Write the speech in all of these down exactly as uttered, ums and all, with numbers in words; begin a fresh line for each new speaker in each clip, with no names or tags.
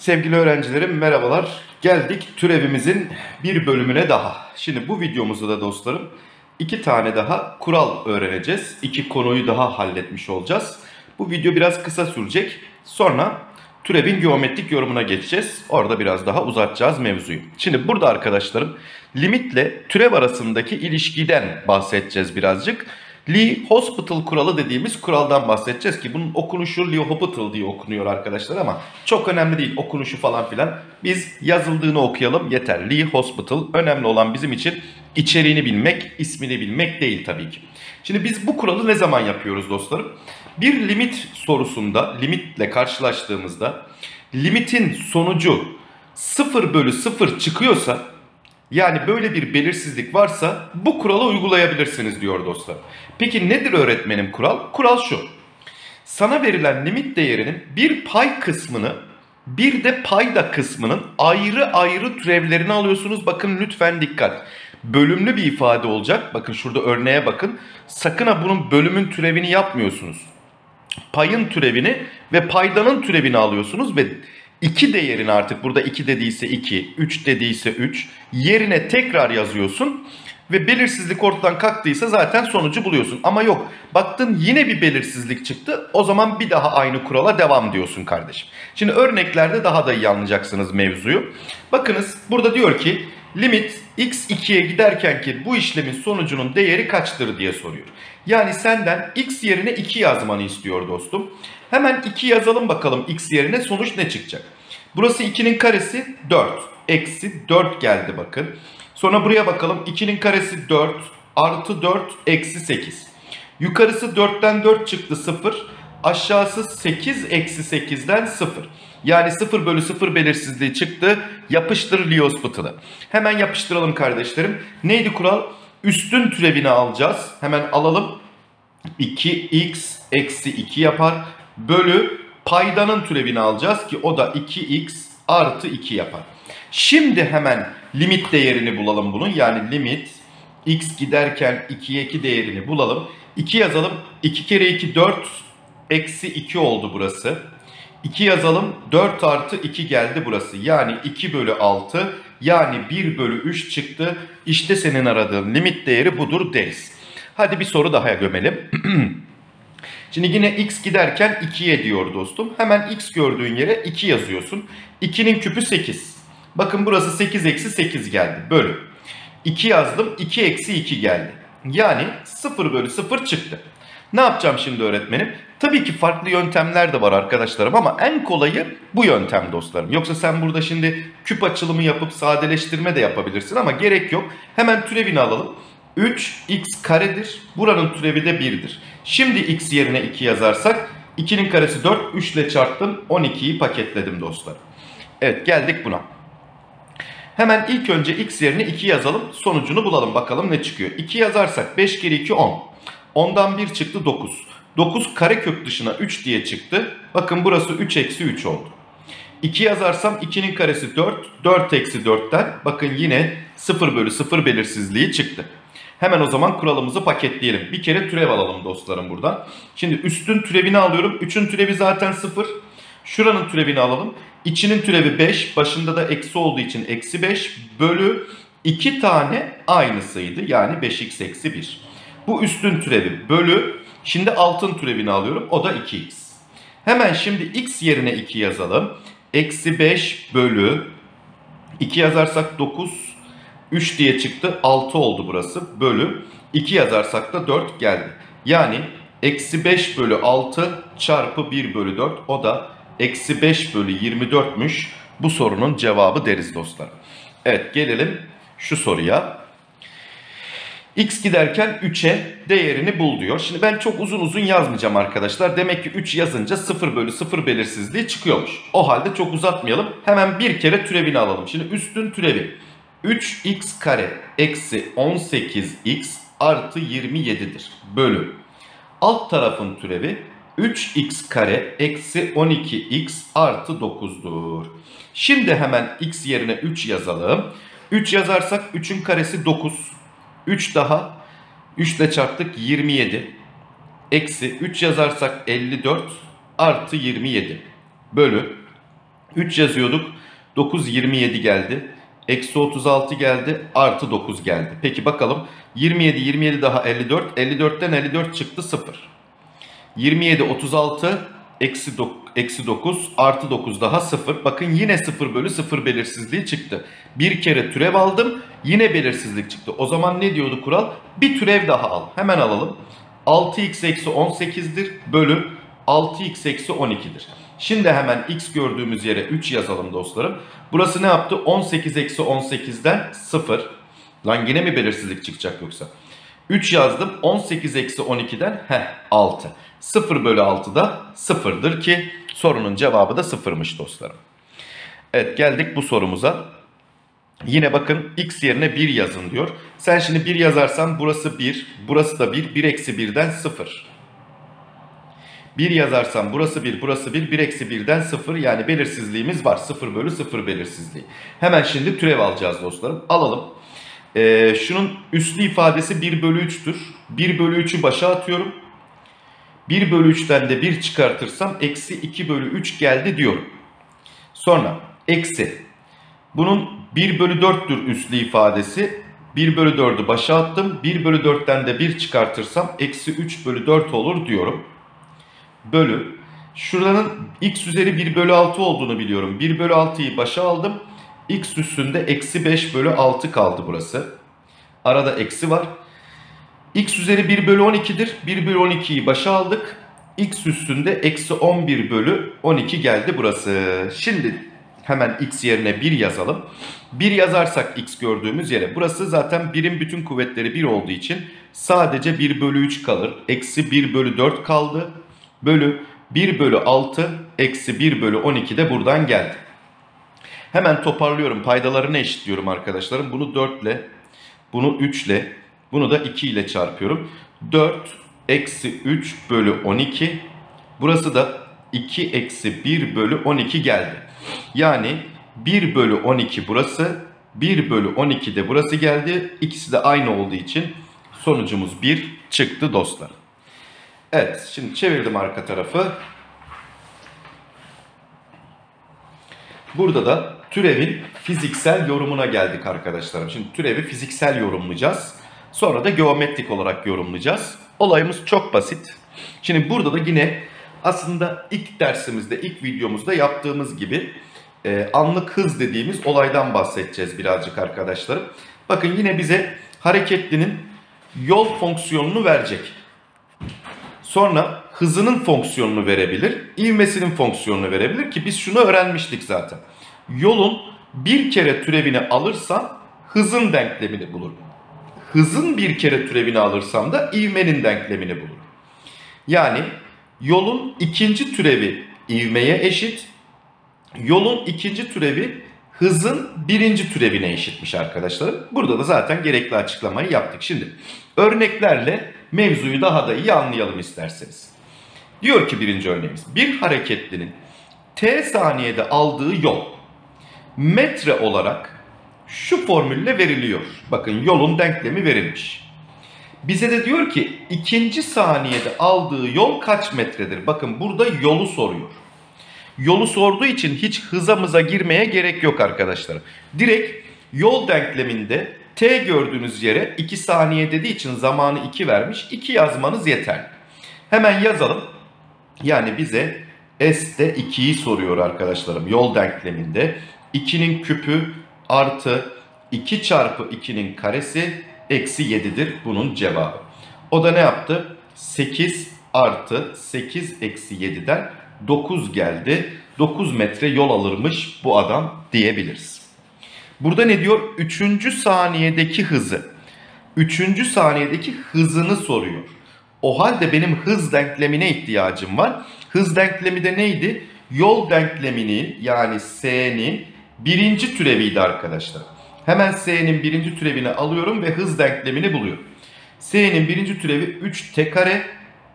Sevgili öğrencilerim merhabalar. Geldik türevimizin bir bölümüne daha. Şimdi bu videomuzda da dostlarım iki tane daha kural öğreneceğiz. İki konuyu daha halletmiş olacağız. Bu video biraz kısa sürecek. Sonra türevin geometrik yorumuna geçeceğiz. Orada biraz daha uzatacağız mevzuyu. Şimdi burada arkadaşlarım limitle türev arasındaki ilişkiden bahsedeceğiz birazcık. Lee-Hospital kuralı dediğimiz kuraldan bahsedeceğiz ki bunun okunuşu Lee-Hospital diye okunuyor arkadaşlar ama çok önemli değil okunuşu falan filan. Biz yazıldığını okuyalım yeter. Lee-Hospital, önemli olan bizim için içeriğini bilmek, ismini bilmek değil tabii ki. Şimdi biz bu kuralı ne zaman yapıyoruz dostlarım? Bir limit sorusunda, limitle karşılaştığımızda limitin sonucu sıfır bölü sıfır çıkıyorsa, yani böyle bir belirsizlik varsa bu kuralı uygulayabilirsiniz diyor dostlar. Peki nedir öğretmenim kural? Kural şu. Sana verilen limit değerinin bir pay kısmını bir de payda kısmının ayrı ayrı türevlerini alıyorsunuz. Bakın lütfen dikkat. Bölümlü bir ifade olacak. Bakın şurada örneğe bakın. Sakın ha bunun bölümün türevini yapmıyorsunuz. Payın türevini ve paydanın türevini alıyorsunuz ve iki değerini artık burada iki dediyse iki, üç dediyse üç yerine tekrar yazıyorsun ve belirsizlik ortadan kalktıysa zaten sonucu buluyorsun. Ama yok, baktın yine bir belirsizlik çıktı, o zaman bir daha aynı kurala devam diyorsun kardeşim. Şimdi örneklerde daha da iyi anlayacaksınız mevzuyu. Bakınız burada diyor ki limit x ikiye giderken ki bu işlemin sonucunun değeri kaçtır diye soruyor. Yani senden x yerine iki yazmanı istiyor dostum. Hemen iki yazalım bakalım, x yerine sonuç ne çıkacak? Burası ikinin karesi dört. Eksi dört geldi bakın. Sonra buraya bakalım. ikinin karesi dört. Artı dört. Eksi sekiz. Yukarısı dörtten dört çıktı sıfır. Aşağısı sekiz eksi sekizden sıfır. Yani sıfır bölü sıfır belirsizliği çıktı. Yapıştır Lee-Hospital'ı. Hemen yapıştıralım kardeşlerim. Neydi kural? Üstün türevini alacağız. Hemen alalım. iki x eksi iki yapar. Bölü paydanın türevini alacağız ki o da iki x artı iki yapar. Şimdi hemen limit değerini bulalım bunun. Yani limit x giderken ikiye iki değerini bulalım. iki yazalım. iki kere iki dört. Eksi iki oldu burası. iki yazalım. dört artı iki geldi burası. Yani iki bölü altı. Yani bir bölü üç çıktı. İşte senin aradığın limit değeri budur deriz. Hadi bir soru daha gömelim. Şimdi yine x giderken ikiye diyor dostum. Hemen x gördüğün yere iki yazıyorsun. ikinin küpü sekiz. Bakın burası sekiz eksi sekiz geldi. Bölü. iki yazdım. iki eksi iki geldi. Yani sıfır bölü sıfır çıktı. Ne yapacağım şimdi öğretmenim? Tabii ki farklı yöntemler de var arkadaşlarım ama en kolayı bu yöntem dostlarım. Yoksa sen burada şimdi küp açılımı yapıp sadeleştirme de yapabilirsin ama gerek yok. Hemen türevini alalım. üç x karedir. Buranın türevi de birdir. Şimdi x yerine iki yazarsak ikinin karesi dört. üç ile çarptım. on ikiyi paketledim dostlar. Evet, geldik buna. Hemen ilk önce x yerine iki yazalım. Sonucunu bulalım. Bakalım ne çıkıyor. iki yazarsak beş kere iki on. ondan bir çıktı dokuz. dokuz karekök dışına üç diye çıktı. Bakın burası üç eksi üç oldu. iki yazarsam ikinin karesi dört. dört eksi dörtten bakın yine sıfır bölü sıfır belirsizliği çıktı. Hemen o zaman kuralımızı paketleyelim. Bir kere türev alalım dostlarım buradan. Şimdi üstün türevini alıyorum. üçün türevi zaten sıfır. Şuranın türevini alalım. İçinin türevi beş. Başında da eksi olduğu için eksi beş. Bölü iki tane aynısıydı. Yani beş x eksi bir. Bu üstün türevi bölü. Şimdi altın türevini alıyorum. O da iki x. Hemen şimdi x yerine iki yazalım. Eksi beş bölü. iki yazarsak dokuz. üç diye çıktı. altı oldu burası. Bölü. iki yazarsak da dört geldi. Yani eksi beş bölü altı çarpı bir bölü dört. O da eksi beş bölü yirmi dörtmüş. Bu sorunun cevabı deriz dostlar. Evet, gelelim şu soruya. X giderken üçe değerini bul diyor. Şimdi ben çok uzun uzun yazmayacağım arkadaşlar. Demek ki üç yazınca sıfır bölü sıfır belirsizliği çıkıyormuş. O halde çok uzatmayalım. Hemen bir kere türevini alalım. Şimdi üstün türevi üç x kare eksi on sekiz x artı yirmi yedidir. Bölü. Alt tarafın türevi üç x kare eksi on iki x artı dokuzdur. Şimdi hemen x yerine üç yazalım. üç yazarsak üçün karesi dokuz. üç daha. üç ile çarptık yirmi yedi. Eksi üç yazarsak elli dört. Artı yirmi yedi. Bölü. üç yazıyorduk. dokuz yirmi yedi geldi. Eksi otuz altı geldi. Artı dokuz geldi. Peki bakalım. yirmi yedi, yirmi yedi daha elli dört. elli dörtten elli dört çıktı sıfır. yirmi yedi, otuz altı, eksi dokuz, artı dokuz daha sıfır. Bakın yine sıfır bölü sıfır belirsizliği çıktı. Bir kere türev aldım. Yine belirsizlik çıktı. O zaman ne diyordu kural? Bir türev daha al. Hemen alalım. altı x eksi on sekiz'dir bölü altı x eksi on iki'dir. Şimdi hemen x gördüğümüz yere üç yazalım dostlarım. Burası ne yaptı? on sekiz eksi on sekiz'den sıfır. Lan yine mi belirsizlik çıkacak yoksa? üç yazdım. on sekiz eksi on iki'den heh, altı. sıfır bölü altı da sıfır'dır ki sorunun cevabı da sıfır'mış dostlarım. Evet, geldik bu sorumuza. Yine bakın x yerine bir yazın diyor. Sen şimdi bir yazarsan burası bir, burası da bir, bir eksi bir'den sıfır. bir yazarsam burası bir, burası bir, bir eksi bir'den sıfır, yani belirsizliğimiz var. sıfır bölü sıfır belirsizliği. Hemen şimdi türev alacağız dostlarım. Alalım. Ee, şunun üslü ifadesi bir bölü üç'tür. bir bölü üç'ü başa atıyorum. bir bölü üç'ten de bir çıkartırsam eksi iki bölü üç geldi diyorum. Sonra eksi. Bunun bir bölü dört'tür üslü ifadesi. bir bölü dört'ü başa attım. bir bölü dört'ten de bir çıkartırsam eksi üç bölü dört olur diyorum. Bölü. Şuranın x üzeri bir bölü altı olduğunu biliyorum. bir bölü altı'yı başa aldım. X üstünde eksi beş bölü altı kaldı burası. Arada eksi var. X üzeri bir bölü on iki'dir. bir bölü on iki'yi başa aldık. X üstünde eksi on bir bölü on iki geldi burası. Şimdi hemen x yerine bir yazalım. bir yazarsak x gördüğümüz yere. Burası zaten bir'in bütün kuvvetleri bir olduğu için sadece bir bölü üç kalır. Eksi bir bölü dört kaldı. Bölü bir bölü altı eksi bir bölü on iki de buradan geldi. Hemen toparlıyorum. Paydalarını eşitliyorum arkadaşlarım. Bunu dört ile, bunu üç ile, bunu da iki ile çarpıyorum. dört eksi üç bölü on iki. Burası da iki eksi bir bölü on iki geldi. Yani bir bölü on iki burası, bir bölü on iki de burası geldi. İkisi de aynı olduğu için sonucumuz bir çıktı dostlar. Evet, şimdi çevirdim arka tarafı. Burada da türevin fiziksel yorumuna geldik arkadaşlarım. Şimdi türevi fiziksel yorumlayacağız. Sonra da geometrik olarak yorumlayacağız. Olayımız çok basit. Şimdi burada da yine aslında ilk dersimizde, ilk videomuzda yaptığımız gibi e, anlık hız dediğimiz olaydan bahsedeceğiz birazcık arkadaşlarım. Bakın yine bize hareketlinin yol fonksiyonunu verecek. Sonra hızının fonksiyonunu verebilir, ivmesinin fonksiyonunu verebilir ki biz şunu öğrenmiştik zaten. Yolun bir kere türevini alırsam hızın denklemini bulurum. Hızın bir kere türevini alırsam da ivmenin denklemini bulurum. Yani yolun ikinci türevi ivmeye eşit, yolun ikinci türevi hızın birinci türevine eşitmiş arkadaşlarım. Burada da zaten gerekli açıklamayı yaptık. Şimdi örneklerle mevzuyu daha da iyi anlayalım isterseniz. Diyor ki birinci örneğimiz, bir hareketlinin t saniyede aldığı yol metre olarak şu formülle veriliyor. Bakın yolun denklemi verilmiş. Bize de diyor ki ikinci saniyede aldığı yol kaç metredir? Bakın burada yolu soruyor. Yolu sorduğu için hiç hızamıza girmeye gerek yok arkadaşlar. Direkt yol denkleminde t gördüğünüz yere iki saniye dediği için zamanı iki vermiş. iki yazmanız yeterli. Hemen yazalım. Yani bize S'de ikiyi soruyor arkadaşlarım yol denkleminde. iki'nin küpü artı iki çarpı iki'nin karesi eksi yedi'dir bunun cevabı. O da ne yaptı? sekiz artı sekiz eksi yedi'den dokuz geldi. dokuz metre yol alırmış bu adam diyebiliriz. Burada ne diyor? üçüncü saniyedeki hızı. üçüncü saniyedeki hızını soruyor. O halde benim hız denklemine ihtiyacım var. Hız denklemi de neydi? Yol denkleminin yani S'nin birinci türeviydi arkadaşlar. Hemen S'nin birinci türevini alıyorum ve hız denklemini buluyorum. S'nin birinci türevi üç t kare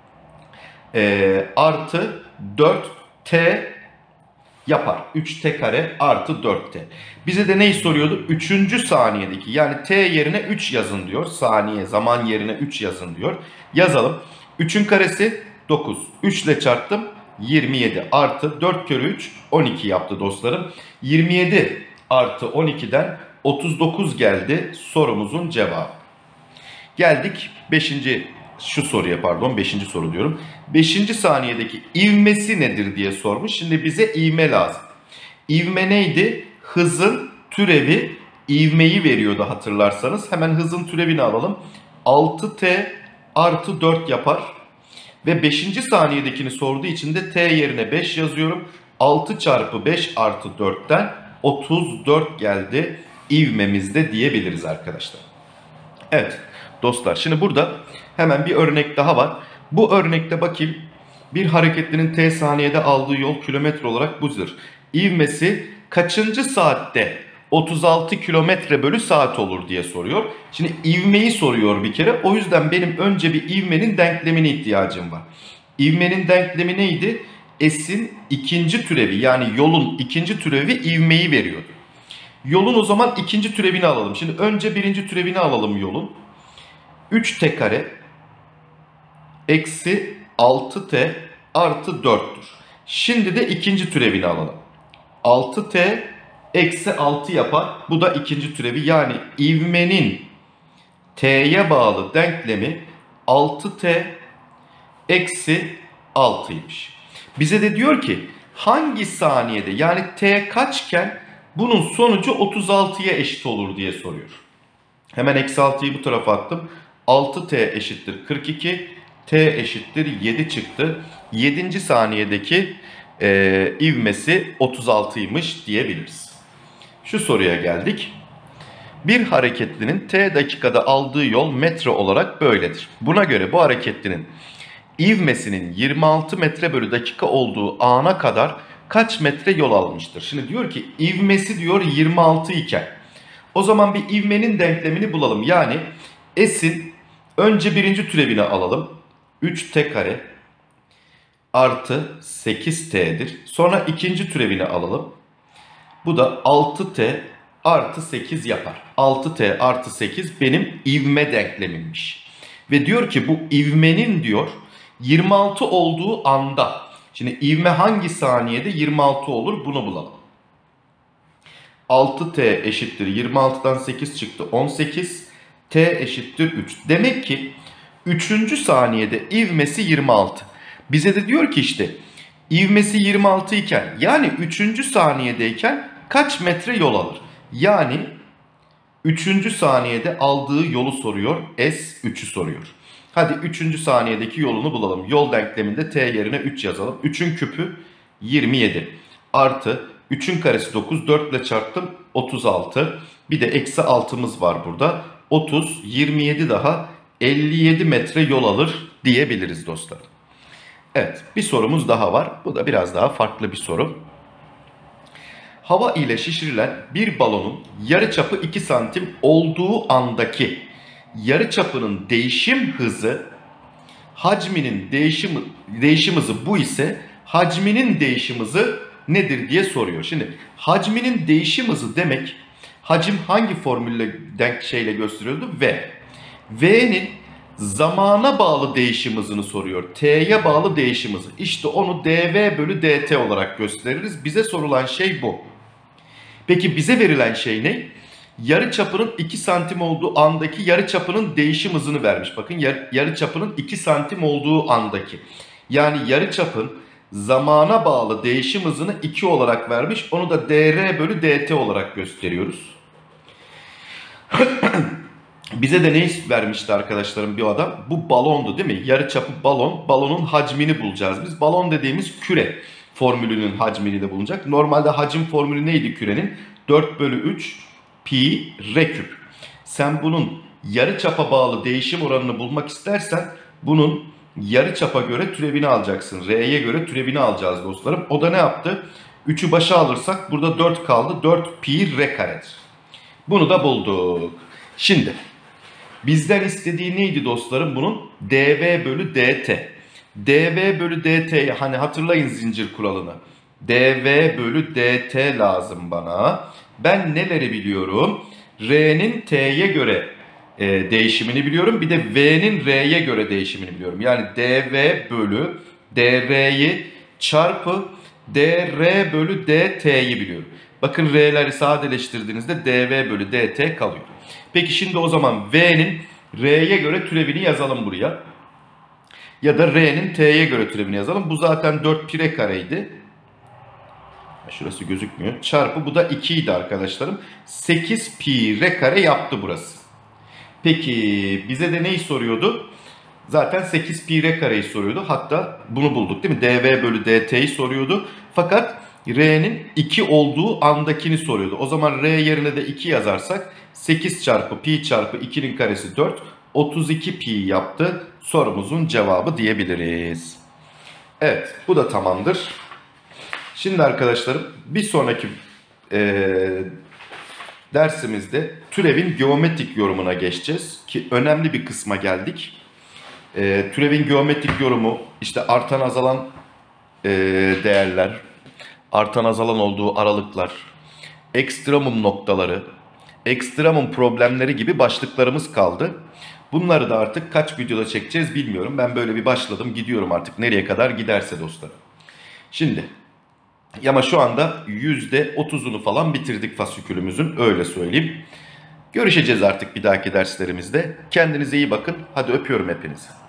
e, artı dört t yapar. üç t kare artı dört t. Bize de neyi soruyordu? üçüncü saniyedeki yani t yerine üç yazın diyor. Saniye zaman yerine üç yazın diyor. Yazalım. üçün karesi dokuz. üç ile çarptım. yirmi yedi artı dört kere üç on iki yaptı dostlarım. yirmi yedi artı on ikiden otuz dokuz geldi sorumuzun cevabı. Geldik beşinci şu soruya, pardon beşinci soru diyorum. beşinci saniyedeki ivmesi nedir diye sormuş. Şimdi bize ivme lazım. İvme neydi? Hızın türevi ivmeyi veriyordu hatırlarsanız. Hemen hızın türevini alalım. altı t artı dört yapar. Ve beşinci saniyedekini sorduğu için de t yerine beş yazıyorum. altı çarpı beş artı dörtten otuz dört geldi ivmemizde diyebiliriz arkadaşlar. Evet dostlar, şimdi burada hemen bir örnek daha var. Bu örnekte bakayım, bir hareketlinin t saniyede aldığı yol kilometre olarak budur. İvmesi kaçıncı saatte otuz altı kilometre bölü saat olur diye soruyor. Şimdi ivmeyi soruyor bir kere. O yüzden benim önce bir ivmenin denklemine ihtiyacım var. İvmenin denklemi neydi? S'in ikinci türevi, yani yolun ikinci türevi ivmeyi veriyordu. Yolun o zaman ikinci türevini alalım. Şimdi önce birinci türevini alalım yolun. üç t kare eksi altı t artı dörttür. Şimdi de ikinci türevini alalım. altı t eksi altı yapar. Bu da ikinci türevi, yani ivmenin t'ye bağlı denklemi altı t eksi altıymış. Bize de diyor ki hangi saniyede, yani t kaçken bunun sonucu otuz altıya eşit olur diye soruyor. Hemen eksi altıyı bu tarafa attım. altı t eşittir kırk iki. T eşittir yedi çıktı. yedinci saniyedeki e, ivmesi otuz altıymış diyebiliriz. Şu soruya geldik. Bir hareketlinin t dakikada aldığı yol metre olarak böyledir. Buna göre bu hareketlinin ivmesinin yirmi altı metre bölü dakika olduğu ana kadar kaç metre yol almıştır? Şimdi diyor ki ivmesi diyor yirmi altı iken. O zaman bir ivmenin denklemini bulalım. Yani S'in önce birinci türevini alalım. üç t kare artı sekiz t'dir. Sonra ikinci türevini alalım. Bu da altı t artı sekiz yapar. altı t artı sekiz benim ivme denklemimmiş. Ve diyor ki bu ivmenin diyor yirmi altı olduğu anda. Şimdi ivme hangi saniyede yirmi altı olur, bunu bulalım. altı t eşittir yirmi altıdan sekiz çıktı on sekiz. T eşittir üç. Demek ki üçüncü saniyede ivmesi yirmi altı. Bize de diyor ki işte ivmesi yirmi altı iken, yani üçüncü saniyedeyken kaç metre yol alır? Yani üçüncü saniyede aldığı yolu soruyor. S üçü soruyor. Hadi üçüncü saniyedeki yolunu bulalım. Yol denkleminde t yerine üç yazalım. üçün küpü yirmi yedi. Artı üçün karesi dokuz. dört ile çarptım otuz altı. Bir de eksi altımız var burada. otuz, yirmi yedi daha elli yedi metre yol alır diyebiliriz dostlar. Evet, bir sorumuz daha var. Bu da biraz daha farklı bir soru. Hava ile şişirilen bir balonun yarıçapı iki santim olduğu andaki yarıçapının değişim hızı, hacminin değişim, değişim hızı bu ise hacminin değişim hızı nedir diye soruyor. Şimdi hacminin değişim hızı demek, hacim hangi formülle denk şeyle gösteriyordu? V. V'nin zamana bağlı değişim hızını soruyor. T'ye bağlı değişim hızı. İşte onu dv bölü dt olarak gösteririz. Bize sorulan şey bu. Peki bize verilen şey ne? Yarıçapının iki santim olduğu andaki yarıçapının değişim hızını vermiş. Bakın yar, yarıçapının iki santim olduğu andaki. Yani yarıçapın zamana bağlı değişim hızını iki olarak vermiş. Onu da dr bölü dt olarak gösteriyoruz. Bize de ne vermişti arkadaşlarım bir adam? Bu balondu değil mi? Yarıçapı balon. Balonun hacmini bulacağız biz. Balon dediğimiz küre formülünün hacmini de bulunacak. Normalde hacim formülü neydi kürenin? dört bölü üç pi r küp. Sen bunun yarıçapa bağlı değişim oranını bulmak istersen bunun yarıçapa göre türevini alacaksın. R'ye göre türevini alacağız dostlarım. O da ne yaptı? üçü başa alırsak burada dört kaldı. dört pi r karedir. Bunu da bulduk. Şimdi bizden istediği neydi dostlarım bunun? dv bölü dt. dv bölü dt'yi hani hatırlayın zincir kuralını. dv bölü dt lazım bana. Ben neleri biliyorum? R'nin t'ye göre e, değişimini biliyorum. Bir de v'nin r'ye göre değişimini biliyorum. Yani dv bölü dr'yi çarpı dr bölü dt'yi biliyorum. Bakın r'leri sadeleştirdiğinizde dv bölü dt kalıyor. Peki şimdi o zaman v'nin r'ye göre türevini yazalım buraya. Ya da r'nin t'ye göre türevini yazalım. Bu zaten dört pi r kareydi. Şurası gözükmüyor. Çarpı bu da iki idi arkadaşlarım. sekiz pi r kare yaptı burası. Peki bize de neyi soruyordu? Zaten sekiz pi r kareyi soruyordu. Hatta bunu bulduk değil mi? dv bölü dt'yi soruyordu. Fakat r'nin iki olduğu andakini soruyordu. O zaman r yerine de iki yazarsak sekiz çarpı pi çarpı ikinin karesi dört. otuz iki pi yaptı. Sorumuzun cevabı diyebiliriz. Evet, bu da tamamdır. Şimdi arkadaşlarım bir sonraki e, dersimizde türevin geometrik yorumuna geçeceğiz. Ki önemli bir kısma geldik. E, türevin geometrik yorumu işte artan azalan e, değerler, artan azalan olduğu aralıklar, ekstremum noktaları, ekstremum problemleri gibi başlıklarımız kaldı. Bunları da artık kaç videoda çekeceğiz bilmiyorum. Ben böyle bir başladım, gidiyorum artık nereye kadar giderse dostlarım. Şimdi ama şu anda yüzde otuzunu falan bitirdik fasikülümüzün, öyle söyleyeyim. Görüşeceğiz artık bir dahaki derslerimizde. Kendinize iyi bakın. Hadi öpüyorum hepinizi.